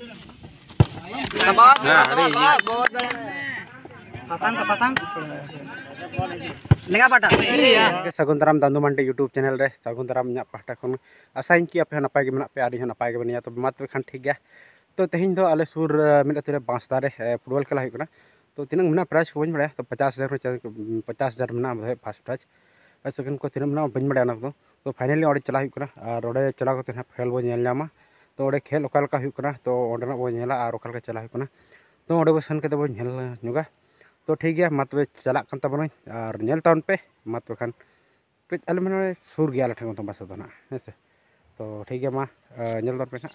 सगुन दाराम दांदू मांडी YouTube channel रे सगुन दाराम इᱧᱟᱹᱜ ᱯᱟᱦᱴᱟ ᱠᱷᱚᱱ ᱟᱥᱟᱧ ᱠᱤ ᱟᱯᱮ ᱱᱟᱯᱟᱭ ᱜᱮ ᱢᱮᱱᱟᱜ ᱯᱮᱭᱟ ᱟᱹᱰᱤ ᱦᱚᱸ ᱱᱟᱯᱟᱭ ᱜᱮ ᱢᱮᱱᱟᱜᱼᱟ ᱛᱚᱵᱮ ᱢᱟ ᱛᱚᱵᱮ ᱠᱷᱟᱱ ᱴᱷᱤक ᱜᱮᱭᱟ तो तेहन दो आले सुर मिनट तेरे बांस दारे फुटबॉल खेला होना तो तीन मेना प्राइज को बन बड़ा तो 50,000 मेना फर्स्ट प्राइज और सेकंड को तीन मेना बन बड़ा तो फाइनली और चला होना और ओडे चला को खेल बो नामा तो ओडे खेल ओका होना तो ओडना बो नेला और ओका चला होना तो ओडे बो सेन के बो नेगा तो ठीक है मा तबे चला कान तबन और नेल ताउन पे मा तो खान अल मैंने सुर गया आले ठेंगो तो बस दो ना हेसे तो ठीक है मा नेल ताउन पे ना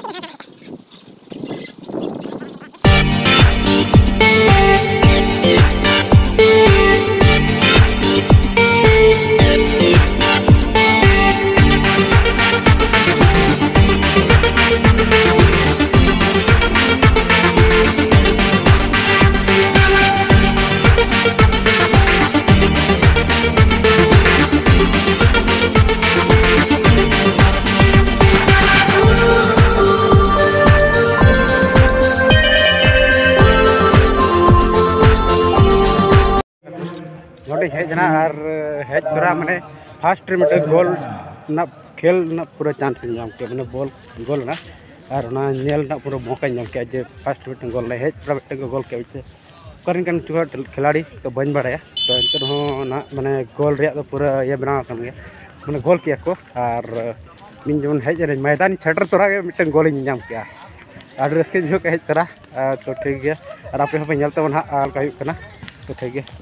हेजना और हेज तोरा मैंने फास्ट मिटे गोल ना खेल ना पूरा चांस नाम के मैंने बॉल गोल ना और ना नेल ना पूरा मौका नाम के जे फास्ट मिटे गोल ना हेज पूरा मिटे गोल के करें कन चुका खिलाड़ी तो बन बड़ा तो अंतर हो ना मैंने गोल रे तो पूरा ये बनाव कम गया मैंने गोल किया को और इन जन हेज मैदान सेटर तोरा के मिटे गोल नाम के और रस्के जो के हेज तोरा तो ठीक है और आप पे नेल तबन हाल का हुना तो ठीक है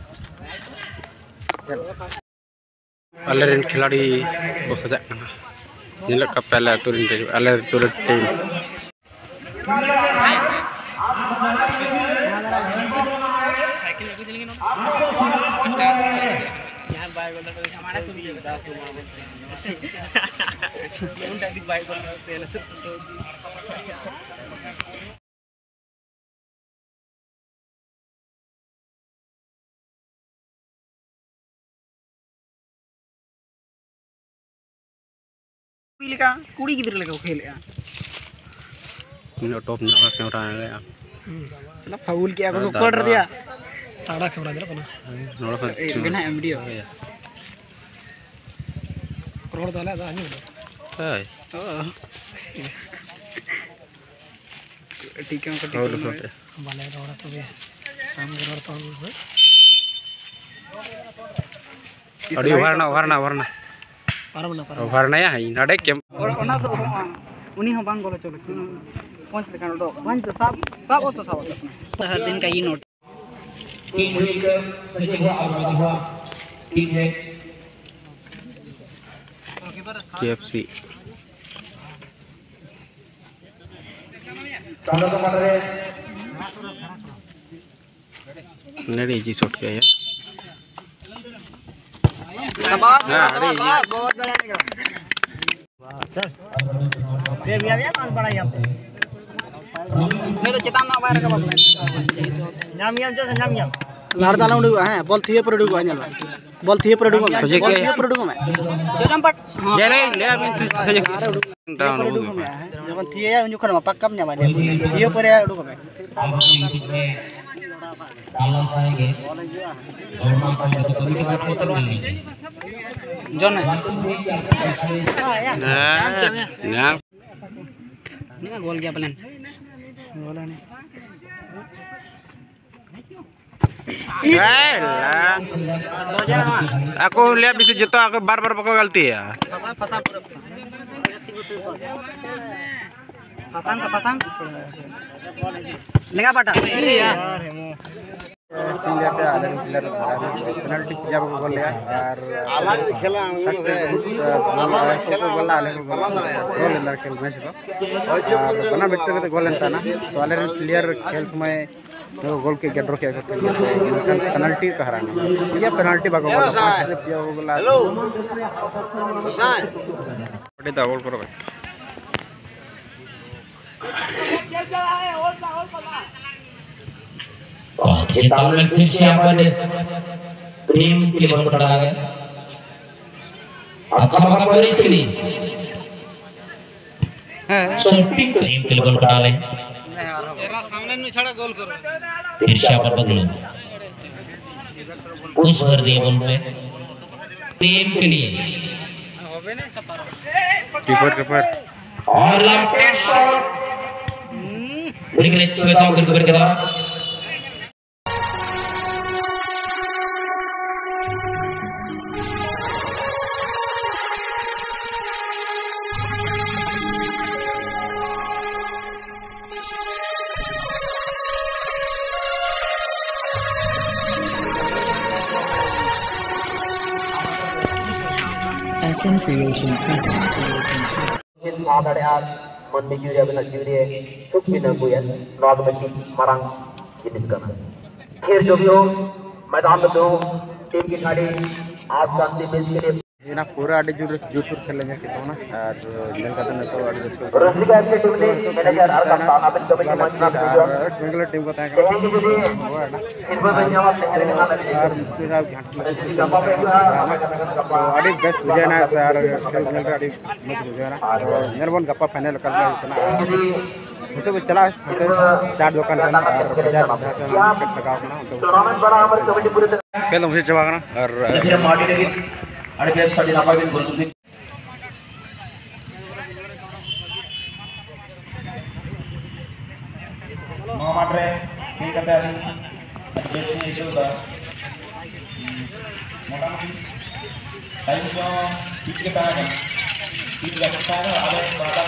अलेरिन खिलाड़ी को सजा का पहले तुर टीम कुड़ी गिद्र लगा खेल टॉप ना कैमरा ले चला फाउल किया को सुपर दिया ताड़ा कैमरा दे ना नोड़ा पर बिना वीडियो रोड दाला दा नहीं हाय ठीक है बाले रोड तो बे काम रोड तो अड़ी वरना ओवरना या नडे केम ओना तो उनी हो बांग गोले चले पंच लेखान दो पंच तो साब तो साब हर दिन का ये नोट टीम लीडर सचिव हुआ टीम है केएफसी नडी जी शॉट गया यार बहुत बड़ा ये भी पांच बड़ा यहां मैं तो चेतान ना बाहर का बाबू नाम जो नाम लाड़ दाला उडुगा है बॉल थिए पर उडुगा नेल बॉल थिए पर उडुगा सजे के पर उडुगा मैं जम पट ले अबिन सजे डाउन उडुगा जब थिए उन खन पक्कम न्या माने थिए पर उडुगा मैं जॉन ना गोल गया प्लान गोल नहीं aku lihat bisa jatuh aku bar-bar pokok galti ya pasang lenga pata iya पे आदर प्लेयर पेनल्टी जब गोल लिया और अलग खेला गोल आले गोल अंदर खेल मैच को बना बिट्टे में गोल लेता ना तो आले प्लेयर खेल में तो गोल के गेट रोके पेनल्टी का हराना ये पेनल्टी बागो गोल हेलो साइन बड़ी दावल करो भाई चेतावनी फिर से हमारे प्रेम के बल पर डाला गया अच्छा मौका पड़े इसके लिए सटीक टीम के लिए बन पड़ा ले एरा सामने नु छड़ा गोल करो फिर से पर बदलो उस भर दिए बन पे टीम के लिए कीपर और लेफ्ट शॉट बड़ी ग्रेट छुआ करके बर के द्वारा SM Creation presents. Ada menuju dia benar juri cukup binangguyan lalu mesti marang jenis kana. Akhir jobio मैदान में दो टीम की खिलाड़ी आज शांति मैच के लिए ये ना पूरा आड़े जोधपुर खेलेंगे कितना ना तो जेल का तो आड़े जिसको रसिका के टीम ने मैनेजर हर का नाबिल कमेटी मंच में वेस्ट बंगाल टीम को तय कहेंगे जो भी वो है ना इन पर जवाब नहीं देने वाला है और मुझे साहब आड़े बेस्ट हो जाए ना सर खेल का आड़े मस्त हो जाए ना निर्बन गप्पा फाइनल कर रहा है इतना तो कुछ चला चार दुकान से बाजार लगाओ ना टूर्नामेंट बड़ा हमारी कमेटी पूरे खेल मुझे जवाब ना और ada biasa pada apa yang bersulit. Muhammad Re, ini kata ini, biasanya itu dah. Mudah mungkin, tapi kalau kita ada, kita ada berapa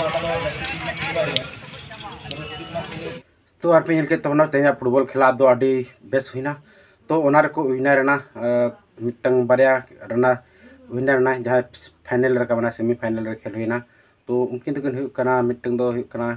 तो आर पे इनके तोना तेया फुटबॉल खेला दो आडी बेस हुईना तो ओनार को विनर ना मिटंग बारिया रना विनर ना जहां फाइनल रका बना सेमी फाइनल रे खेल हुईना तो उनकिन तो हुई कना मिटंग दो हुई कना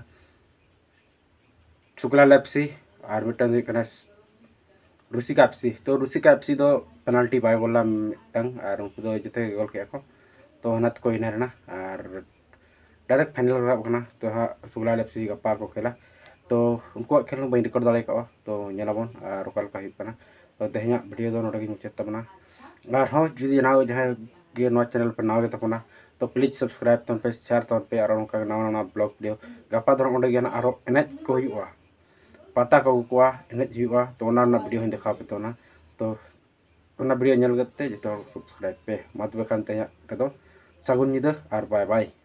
शुक्ला एफसी और मिटंग हुई कना रुसिका एफसी तो रुसिका एफसी दो पेनाल्टी बाय बोला मिटंग और उनको दो जते गोल के को तो हनत को विनर ना और डायरेक्ट फाइनल रका बना तो शुक्ला एफसी गप्पा को खेला तो उनको खेल बी रिकॉर्ड दाड़े का तो नेलाबन और ओका लेका हुई तो तेहना वीडियो दो नोडे मुचाद तबना और हाँ जुदी ना जहाँ गे नवा चैनल पर नाव तबना तो प्लीज सब्सक्राइब तन पे शेयर तन पे और उनका नवा नवा ब्लॉग वीडियो गपा दर ओंडे गेना और एनेज को हुआ पता को कुआ एनेज हुआ तो ओना वीडियो हिं देखा पे तो वीडियो नेल गते जतो सब्सक्राइब पे मा तबे खान तेया रेदो सागुन निदा और बाय बाय।